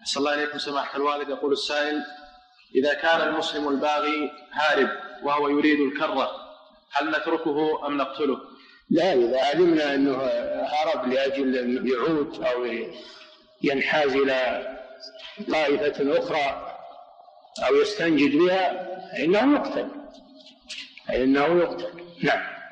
أحسن الله إليكم سماحة الوالد. يقول السائل: إذا كان المسلم الباغي هارب وهو يريد الكرة هل نتركه أم نقتله؟ لا، إذا علمنا أنه هرب لأجل أن يعود أو ينحاز إلى طائفة أخرى أو يستنجد بها فإنه يقتل. نعم.